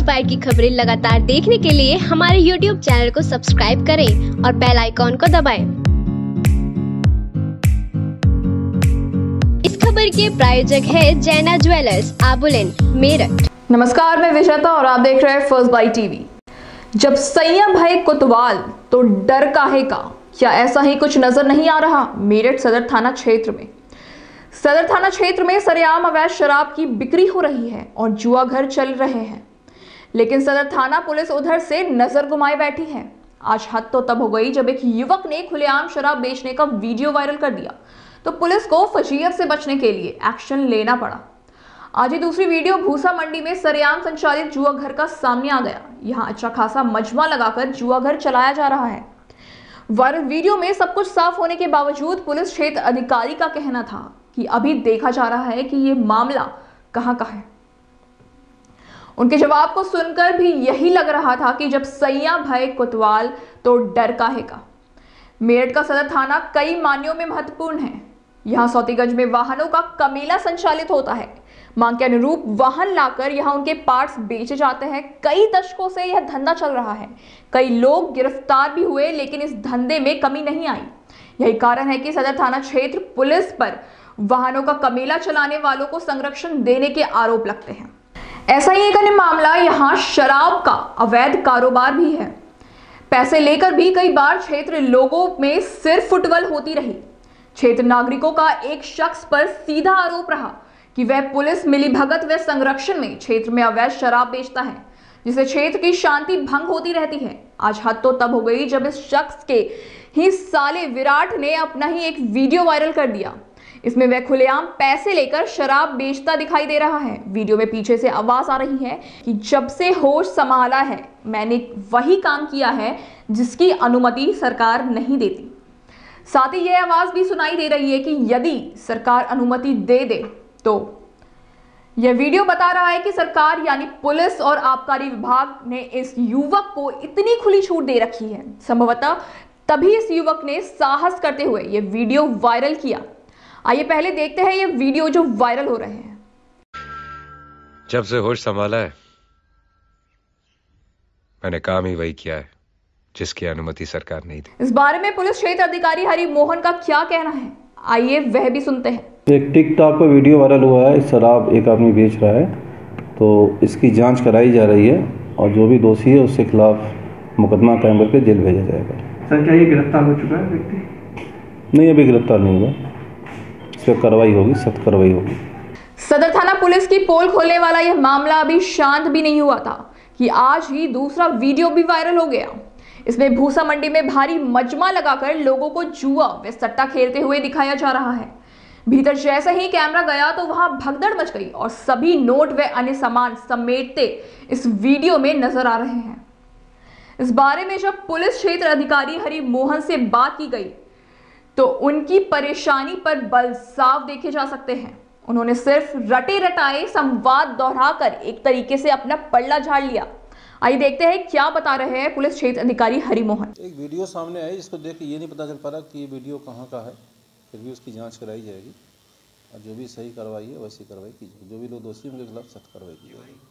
Inspire की खबरें लगातार देखने के लिए हमारे YouTube चैनल को सब्सक्राइब करें और बेल आइकॉन को दबाएं। इस खबर के प्रायोजक है जैना ज्वेलर्स, आबुलेन, मेरठ। नमस्कार, मैं विजेता और आप देख रहे हैं फर्स्ट बाइट टीवी। जब संयम है कोतवाल तो डर काहे का, क्या ऐसा ही कुछ नजर नहीं आ रहा मेरठ सदर थाना क्षेत्र में? सदर थाना क्षेत्र में सरेआम अवैध शराब की बिक्री हो रही है और जुआ घर चल रहे हैं, लेकिन सदर थाना पुलिस उधर से नजर घुमाए बैठी है। आज हद तो तब हो गई जब एक युवक ने खुलेआम शराब बेचने का वीडियो वायरल कर दिया, तो पुलिस को फजीयत से बचने के लिए एक्शन लेना पड़ा। आज ही दूसरी वीडियो भूसा मंडी में सरेआम संचालित जुआ घर का सामने आ गया। यहाँ अच्छा खासा मजमा लगाकर जुआ घर चलाया जा रहा है। वायरल वीडियो में सब कुछ साफ होने के बावजूद पुलिस क्षेत्र अधिकारी का कहना था कि अभी देखा जा रहा है कि ये मामला कहां का है। उनके जवाब को सुनकर भी यही लग रहा था कि जब सैया भय कोतवाल तो डर काहे का। मेरठ का सदर थाना कई मायनों में महत्वपूर्ण है। यहाँ सौतीगंज में वाहनों का कमेला संचालित होता है। मांग के अनुरूप वाहन लाकर यहाँ उनके पार्ट्स बेचे जाते हैं। कई दशकों से यह धंधा चल रहा है। कई लोग गिरफ्तार भी हुए, लेकिन इस धंधे में कमी नहीं आई। यही कारण है कि सदर थाना क्षेत्र पुलिस पर वाहनों का कमेला चलाने वालों को संरक्षण देने के आरोप लगते हैं। ऐसा ही एक अन्य मामला यहाँ शराब का अवैध कारोबार भी है। पैसे लेकर भी कई बार क्षेत्र लोगों में सिर फुटबल होती रही। क्षेत्र नागरिकों का एक शख्स पर सीधा आरोप रहा कि वह पुलिस मिलीभगत व संरक्षण में क्षेत्र में अवैध शराब बेचता है, जिससे क्षेत्र की शांति भंग होती रहती है। आज हद तो तब हो गई जब इस शख्स के ही साले विराट ने अपना ही एक वीडियो वायरल कर दिया। इसमें वह खुलेआम पैसे लेकर शराब बेचता दिखाई दे रहा है। वीडियो में पीछे से आवाज आ रही है कि जब से होश संभाला है मैंने वही काम किया है जिसकी अनुमति सरकार नहीं देती। साथ ही यह आवाज भी सुनाई दे रही है कि यदि सरकार अनुमति दे दे तो। यह वीडियो बता रहा है कि सरकार यानी पुलिस और आबकारी विभाग ने इस युवक को इतनी खुली छूट दे रखी है। संभवतः तभी इस युवक ने साहस करते हुए यह वीडियो वायरल किया। आइए पहले देखते हैं ये वीडियो जो वायरल हो रहे हैं। जब से होश संभाला है मैंने काम ही वही किया है जिसकी अनुमति सरकार नहीं दी। इस बारे में पुलिस क्षेत्र अधिकारी हरि मोहन का क्या कहना है, आइए वह भी सुनते हैं। एक टिकटॉक पर वीडियो वायरल हुआ है, शराब एक आदमी बेच रहा है, तो इसकी जांच कराई जा रही है और जो भी दोषी है उसके खिलाफ मुकदमा कायम करके जेल भेजा जाएगा। सर, क्या ये गिरफ्तार हो चुका है व्यक्ति? नहीं, अभी गिरफ्तार नहीं हुआ। इस पर कार्रवाई होगी, सख्त कार्रवाई होगी। सदर थाना पुलिस की पोल खोलने वाला यह मामला अभी शांत भी नहीं हुआ था कि आज ही दूसरा वीडियो भी वायरल हो गया। इसमें भूसा मंडी में भारी मजमा लगाकर लोगों को जुआ व सट्टा खेलते हुए दिखाया जा रहा है। भीतर जैसे ही कैमरा गया तो वहां भगदड़ मच गई और सभी नोट व अन्य सामान समेटते इस वीडियो में नजर आ रहे हैं। इस बारे में जब पुलिस क्षेत्र अधिकारी हरि मोहन से बात की गई तो उनकी परेशानी पर बल साफ देखे जा सकते हैं। उन्होंने सिर्फ रटे रटाए संवाद दोहराकर एक तरीके से अपना पल्ला झाड़ लिया। आइए देखते हैं क्या बता रहे हैं पुलिस क्षेत्र अधिकारी हरि मोहन। एक वीडियो सामने आई जिसको देख के ये नहीं पता चल पा रहा कि ये वीडियो कहाँ का है। फिर भी उसकी जांच कराई जाएगी और जो भी सही कार्रवाई है वैसी कार्रवाई की जाएगी। जो भी लोग दोषी उनके खिलाफ सख्त कार्रवाई की जाएगी।